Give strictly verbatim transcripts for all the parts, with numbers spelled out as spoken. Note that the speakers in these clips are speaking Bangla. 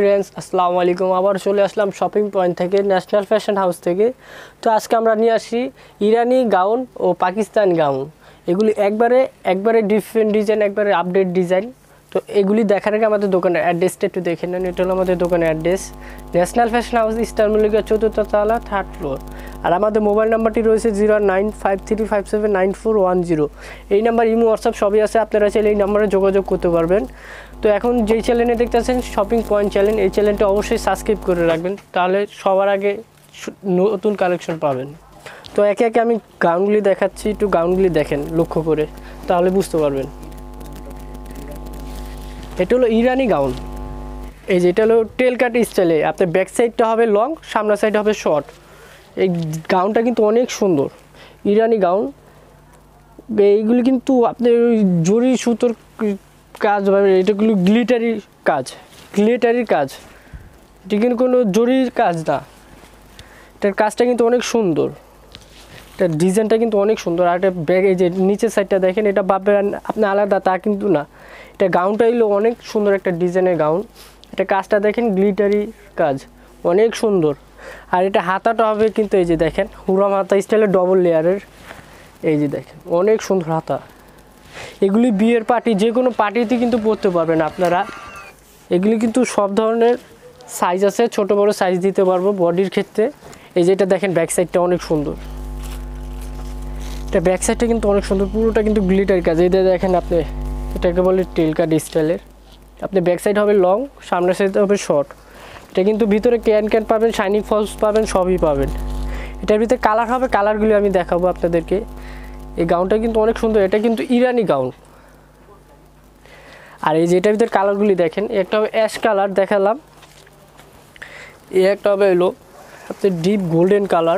ফ্রেন্ডস আসসালামু আলাইকুম। আবার চলে আসলাম শপিং পয়েন্ট থেকে, ন্যাশনাল ফ্যাশন হাউস থেকে। তো আজকে আমরা নিয়ে আসি ইরানি গাউন ও পাকিস্তান গাউন। এগুলি একবারে একবারে ডিফারেন্ট ডিজাইন, একবারে আপডেট ডিজাইন। তো এগুলি দেখার আগে আমাদের দোকানের অ্যাড্রেসটা একটু দেখে নেন। এটা হলো আমাদের দোকানের address, national fashion house, star Mallika চতুর্থ তলা, থার্ড ফ্লোর। আর আমাদের মোবাইল নাম্বারটি রয়েছে zero nine five three five seven nine four one zero. এই নাম্বার ইমো হোয়াটসঅ্যাপ সবই আছে, আপনারা চাইলে এই নাম্বারে যোগাযোগ করতে পারবেন। তো এখন যেই চ্যানেলে দেখতেছেন শপিং পয়েন্ট চ্যানেল, এই চ্যানেলটা অবশ্যই সাবস্ক্রাইব করে রাখবেন, তাহলে সবার আগে নতুন কালেকশন পাবেন। তো একে একে আমি গাউনগুলি দেখাচ্ছি, একটু গাউনগুলি দেখেন লক্ষ্য করে, তাহলে বুঝতে পারবেন। এটা হলো ইরানি গাউন। এই যে এটা হলো টেল কাট স্টাইলে, আপনার ব্যাক সাইডটা হবে লং, সামনের সাইড হবে শর্ট। এই গাউনটা কিন্তু অনেক সুন্দর, ইরানি গাউন। এইগুলি কিন্তু আপনার ওই জরি সুতোর কাজ, এটাগুলো গ্লিটারি কাজ, গ্লিটারির কাজ, এটা কিন্তু কোনো জরির কাজ না। এটার কাজটা কিন্তু অনেক সুন্দর, এটার ডিজাইনটা কিন্তু অনেক সুন্দর। আর এটা ব্যাগ, এই যে নিচের সাইডটা দেখেন, এটা ভাববেন আপনি আলাদা, তা কিন্তু না। এটা গাউনটা হলো অনেক সুন্দর একটা ডিজাইনের গাউন। এটা কাজটা দেখেন, গ্লিটারি কাজ, অনেক সুন্দর। আর এটা হাতাটা হবে কিন্তু এই যে দেখেন হুরাম হাতা স্টাইলের, ডবল লেয়ারের। এই যে দেখেন অনেক সুন্দর হাতা। এগুলি বিয়ের পার্টি, যে কোনো পার্টিতে কিন্তু পরতে পারবেন আপনারা। এগুলি কিন্তু সব ধরনের সাইজ আছে, ছোট বড় সাইজ দিতে পারবো বডির ক্ষেত্রে। এই যে এটা দেখেন ব্যাক সাইডটা অনেক সুন্দর, এটা ব্যাক সাইডটা কিন্তু অনেক সুন্দর, পুরোটা কিন্তু গ্লিটার কাজ। এই দেখেন আপনি, এটাকে বলে টেল কাট স্টাইলের। আপনি ব্যাক সাইড হবে লং, সামনের সাইড হবে শর্ট। এটা কিন্তু ভিতরে ক্যান ক্যান পাবেন, শাইনিং ফলস পাবেন, সবই পাবেন। এটার ভিতরে কালার হবে, কালারগুলি আমি দেখাবো আপনাদেরকে। এই গাউনটা কিন্তু অনেক সুন্দর, এটা কিন্তু ইরানি গাউন। আর এই যে এটার ভিতরে কালারগুলি দেখেন, একটা হবে অ্যাশ কালার দেখালাম, এই একটা হবে হলো আপনার ডিপ গোল্ডেন কালার,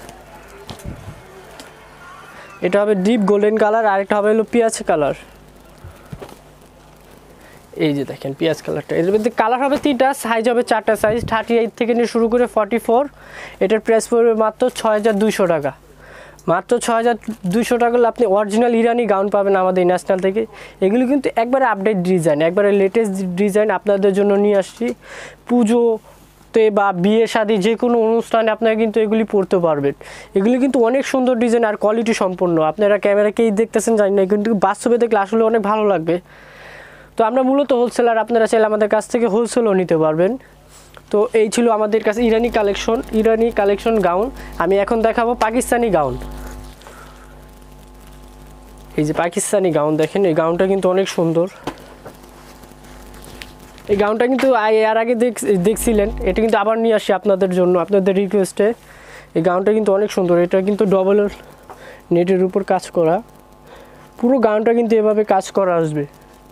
এটা হবে ডিপ গোল্ডেন কালার। আর একটা হবে হলো পেঁয়াজ কালার। এই যে দেখেন পেঁয়াজ কালারটা। এর মধ্যে কালার হবে তিনটা, সাইজ হবে চারটা সাইজ, থার্টি এইট থেকে নিয়ে শুরু করে ফর্টি ফোর। এটার প্রাইস পড়বে মাত্র ছয় হাজার দুইশো টাকা। মাত্র ছয় হাজার দুইশো টাকা হলে আপনি অরিজিনাল ইরানি গাউন পাবেন আমাদের ন্যাশনাল থেকে। এগুলি কিন্তু একবারে আপডেট ডিজাইন, একবারে লেটেস্ট ডিজাইন আপনাদের জন্য নিয়ে আসছি। পুজোতে বা বিয়ে শাদী যে কোনো অনুষ্ঠানে আপনারা কিন্তু এগুলি পরতে পারবেন। এগুলি কিন্তু অনেক সুন্দর ডিজাইন আর কোয়ালিটি সম্পন্ন। আপনারা ক্যামেরাকেই দেখতেছেন জানি না, কিন্তু বাস্তবে দেখলে আসলে অনেক ভালো লাগবে। তো আমরা মূলত হোলসেলার, আপনারা চাইলে আমাদের কাছ থেকে হোলসেলও নিতে পারবেন। তো এই ছিল আমাদের কাছে ইরানি কালেকশন, ইরানি কালেকশন গাউন। আমি এখন দেখাবো পাকিস্তানি গাউন। এই যে পাকিস্তানি গাউন দেখেন, এই গাউনটা কিন্তু অনেক সুন্দর। এই গাউনটা কিন্তু এর আগে দেখছিলেন, এটা কিন্তু আবার নিয়ে আসি আপনাদের জন্য, আপনাদের রিকোয়েস্টে। এই গাউনটা কিন্তু অনেক সুন্দর, এটা কিন্তু ডবল নেটের উপর কাজ করা, পুরো গাউনটা কিন্তু এভাবে কাজ করা আসবে।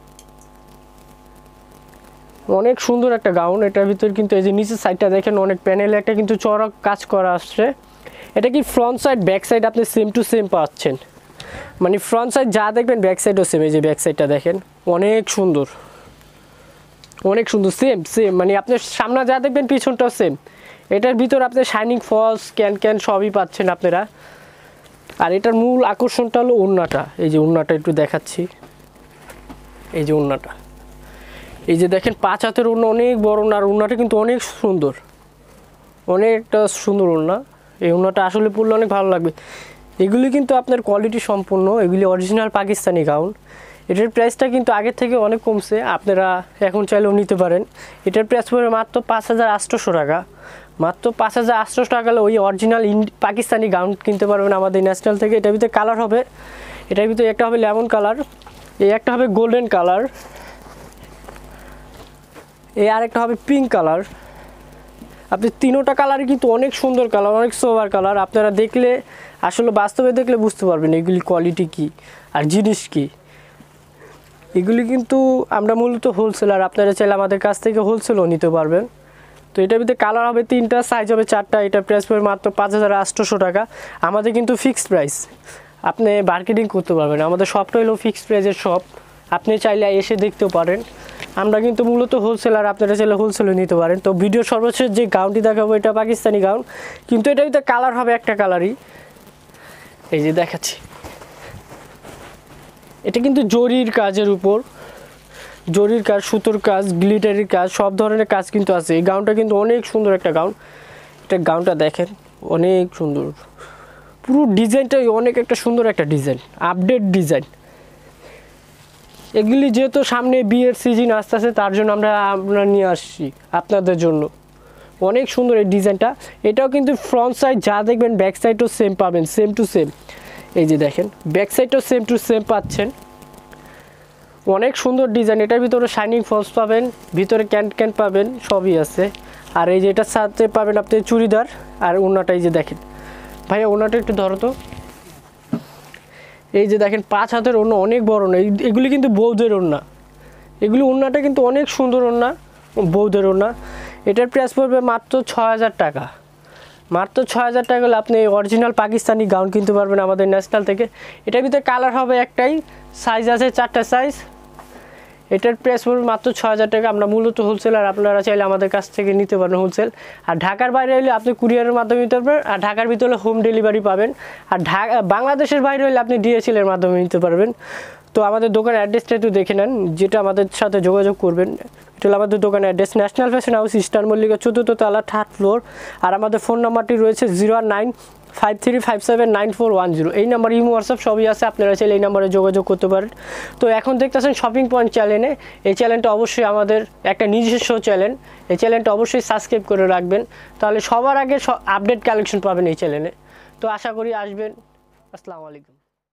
অনেক সুন্দর একটা গাউন। এটার ভিতরে কিন্তু এই যে নিচের সাইডটা দেখেন, অনেক প্যানেলে একটা কিন্তু চড়ক কাজ করা আসছে। এটা কি ফ্রন্ট সাইড ব্যাক সাইড আপনি সেম টু সেম পাচ্ছেন, মানে ফ্রন্ট সাইড যা দেখবেন ব্যাক সাইডও সেম। এই যে ব্যাক সাইডটা দেখেন অনেক সুন্দর, অনেক সুন্দর, সেম সেম, মানে আপনি সামনে যা দেখবেন পিছনটাও সেম। এটার ভিতর আপনি শাইনিং ফলস, ক্যান ক্যান সবই পাচ্ছেন আপনারা। আর এটার মূল আকর্ষণটা হলো ওড়নাটা। এই যে ওড়নাটা একটু দেখাচ্ছি, এই যে ওড়নাটা, এই যে দেখেন পাঁচ হাতের ওড়না, অনেক বড় ওড়না। আর ওড়নাটা কিন্তু অনেক সুন্দর, অনেকটা সুন্দর ওড়না। এই ওড়নাটা আসলে পরলে অনেক ভালো লাগবে। এগুলি কিন্তু আপনার কোয়ালিটি সম্পন্ন, এগুলি অরিজিনাল পাকিস্তানি গাউন। এটার প্রাইসটা কিন্তু আগের থেকে অনেক কমছে, আপনারা এখন চাইলেও নিতে পারেন। এটার প্রাইস পড়বে মাত্র পাঁচ হাজার আটশোশো টাকা। মাত্র পাঁচ হাজার আটশোশো টাকা হলে ওই অরিজিনাল পাকিস্তানি গাউন কিনতে পারবেন আমাদের ন্যাশনাল থেকে। এটার ভিতরে কালার হবে, এটার ভিতরে একটা হবে লেমন কালার, এই একটা হবে গোল্ডেন কালার, এই আরেকটা হবে পিঙ্ক কালার। আপনি তিনোটা কালারই কিন্তু অনেক সুন্দর কালার, অনেক সোভার কালার। আপনারা দেখলে আসলে বাস্তবে দেখলে বুঝতে পারবেন এগুলি কোয়ালিটি কী আর জিনিস কী। এগুলি কিন্তু আমরা মূলত হোলসেলার, আপনারা চাইলে আমাদের কাছ থেকে হোলসেলও নিতে পারবেন। তো এটার ভিতরে কালার হবে তিনটা, সাইজ হবে চারটা। এটা প্রাইস পড়বে মাত্র পাঁচ হাজার আটশোশো টাকা। আমাদের কিন্তু ফিক্সড প্রাইস, আপনি মার্কেটিং করতে পারবেন। আমাদের শপটা হলো ফিক্সড প্রাইসের শপ, আপনি চাইলে এসে দেখতেও পারেন। আমরা কিন্তু মূলত হোলসেলার, আপনারা চাইলে হোলসেলও নিতে পারেন। তো ভিডিও সর্বশেষ যে গাউনটি দেখাবো এটা পাকিস্তানি গাউন, কিন্তু এটার ভিতরে কালার হবে একটা কালারই। এই যে দেখাচ্ছি, এটা কিন্তু জরির কাজের উপর, জরির কাজ, সুতোর কাজ, গ্লিটারের কাজ, সব ধরনের কাজ কিন্তু আছে। এই গাউনটা কিন্তু অনেক সুন্দর একটা গাউন। এটা গাউনটা দেখেন অনেক সুন্দর, পুরো ডিজাইনটাই অনেক একটা সুন্দর একটা ডিজাইন, আপডেট ডিজাইন। এগুলি যেহেতু সামনে বিয়ের সিজন আসতে আসে তার জন্য আমরা আমরা নিয়ে আসছি আপনাদের জন্য। অনেক সুন্দর এই ডিজাইনটা। এটাও কিন্তু ফ্রন্ট সাইড যা দেখবেন ব্যাক সাইডও সেম পাবেন, সেম টু সেম। এই যে দেখেন ব্যাক সাইডটাও সেম টু সেম পাচ্ছেন। অনেক সুন্দর ডিজাইন। এটার ভিতরে শাইনিং ফলস পাবেন, ভিতরে ক্যান ক্যান পাবেন, সবই আছে। আর এই যে এটার সাথে পাবেন আপনি চুড়িদার আর ওড়নাটা। এই যে দেখেন ভাইয়া ওড়নাটা একটু ধরো তো। এই যে দেখেন পাঁচ হাতের ওড়না, অনেক বড় ওড়না। এগুলি কিন্তু বৌদ্ধের ওড়না। এগুলি ওড়নাটা কিন্তু অনেক সুন্দর ওড়না, বৌদ্ধের ওড়না। এটার প্রাইস পড়বে মাত্র ছয় হাজার টাকা। মাত্র ছয় হাজার টাকা হলে আপনি অরিজিনাল পাকিস্তানি গাউন কিনতে পারবেন আমাদের ন্যাশনাল থেকে। এটার ভিতরে কালার হবে একটাই, সাইজ আছে চারটা সাইজ। এটার প্রাইস পড়বে মাত্র ছয় হাজার টাকা। আমরা মূলত হোলসেলার, আপনারা চাইলে আমাদের কাছ থেকে নিতে পারেন হোলসেল। আর ঢাকার বাইরে হলে আপনি কুরিয়ারের মাধ্যমে নিতে পারবেন, আর ঢাকার ভিতরে হোম ডেলিভারি পাবেন। আর ঢাকা বাংলাদেশের বাইরে হলে আপনি ডিএসএলের মাধ্যমে নিতে পারবেন। তো আমাদের দোকানের অ্যাড্রেসটা একটু দেখে নেন, যেটা আমাদের সাথে যোগাযোগ করবেন। এটা হলো আমাদের দোকানের address, national fashion house, star Mallika, চতুর্থ তলা, থার্ড ফ্লোর। আর আমাদের ফোন নাম্বারটি রয়েছে zero nine five three five seven nine four one zero. এই নাম্বার ইমো হোয়াটসঅ্যাপ সবই আছে, আপনারা চাইলে এই নাম্বারে যোগাযোগ করতে পারেন। তো এখন দেখতেছেন শপিং পয়েন্ট চ্যানেলে। এই চ্যানেলটা অবশ্যই আমাদের একটা নিজস্ব চ্যানেল। এই চ্যানেলটা অবশ্যই সাবস্ক্রাইব করে রাখবেন, তাহলে সবার আগে আপডেট কালেকশন পাবেন এই চ্যানেলে। তো আশা করি আসবেন। আসসালামু আলাইকুম।